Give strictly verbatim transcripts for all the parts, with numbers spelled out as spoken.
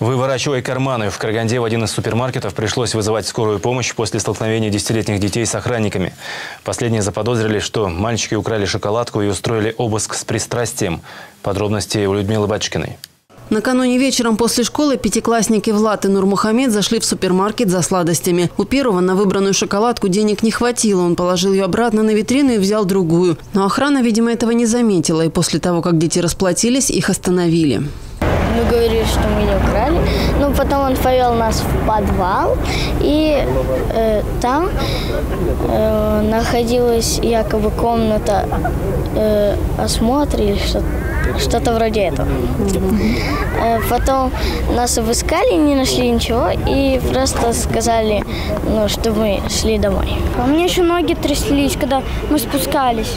Выворачивая карманы, в Караганде в один из супермаркетов пришлось вызывать скорую помощь после столкновения десятилетних детей с охранниками. Последние заподозрили, что мальчики украли шоколадку и устроили обыск с пристрастием. Подробности у Людмилы Батюшкиной. Накануне вечером после школы пятиклассники Влад и Нурмухамед зашли в супермаркет за сладостями. У первого на выбранную шоколадку денег не хватило. Он положил ее обратно на витрину и взял другую. Но охрана, видимо, этого не заметила. И после того, как дети расплатились, их остановили. Мы говорили, что мы ее украли. Ну, потом он повел нас в подвал. И э, там э, находилась якобы комната э, осмотра или что-то. Что-то вроде этого. Mm-hmm. Потом нас обыскали, не нашли ничего и просто сказали, ну, что мы шли домой. У меня еще ноги тряслись, когда мы спускались.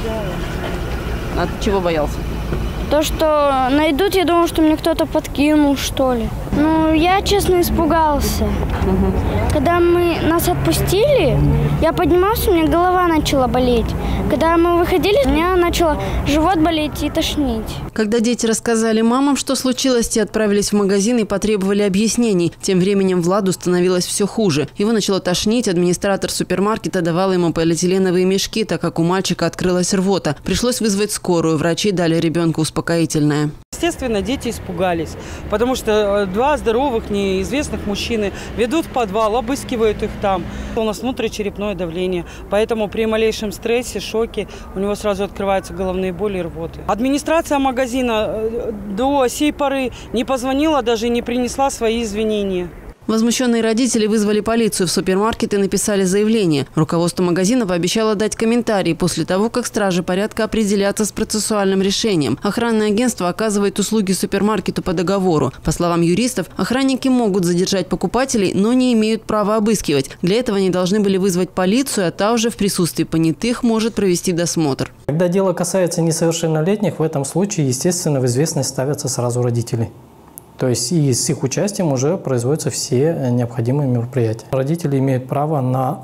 От чего боялся? То, что найдут, я думал, что мне кто-то подкинул, что ли. Ну, я, честно, испугался. Угу. Когда мы нас отпустили, я поднимался, у меня голова начала болеть. Когда мы выходили, у меня начал живот болеть и тошнить. Когда дети рассказали мамам, что случилось, те отправились в магазин и потребовали объяснений. Тем временем Владу становилось все хуже. Его начало тошнить, администратор супермаркета давал ему полиэтиленовые мешки, так как у мальчика открылась рвота. Пришлось вызвать скорую. Врачи дали ребенку успокоительное. Естественно, дети испугались, потому что два здоровых, неизвестных мужчины ведут в подвал, обыскивают их там. У нас внутричерепное давление, поэтому при малейшем стрессе, шоке у него сразу открываются головные боли и рвоты. Администрация магазина до сей поры не позвонила, даже не принесла свои извинения. Возмущенные родители вызвали полицию в супермаркет и написали заявление. Руководство магазина пообещало дать комментарии после того, как стражи порядка определятся с процессуальным решением. Охранное агентство оказывает услуги супермаркету по договору. По словам юристов, охранники могут задержать покупателей, но не имеют права обыскивать. Для этого они должны были вызвать полицию, а та уже в присутствии понятых может провести досмотр. Когда дело касается несовершеннолетних, в этом случае, естественно, в известность ставятся сразу родители. То есть и с их участием уже производятся все необходимые мероприятия. Родители имеют право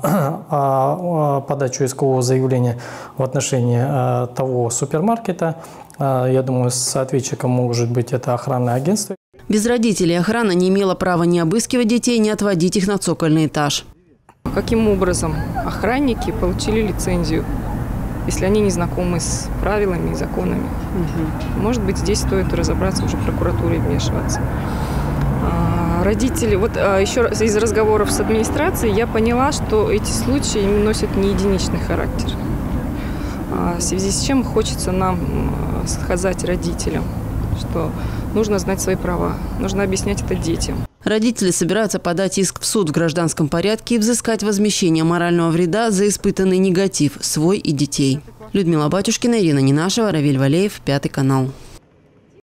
на подачу искового заявления в отношении того супермаркета. Я думаю, с ответчиком может быть это охранное агентство. Без родителей охрана не имела права ни обыскивать детей, ни отводить их на цокольный этаж. Каким образом охранники получили лицензию, если они не знакомы с правилами и законами? Угу. Может быть, здесь стоит разобраться, уже прокуратуре вмешиваться. А, родители, вот а, еще раз из разговоров с администрацией я поняла, что эти случаи носят не единичный характер. А, в связи с чем хочется нам сказать родителям, что нужно знать свои права, нужно объяснять это детям. Родители собираются подать иск в суд в гражданском порядке и взыскать возмещение морального вреда за испытанный негатив свой и детей. Людмила Батюшкина, Ирина Ненашева, Равиль Валеев, Пятый канал.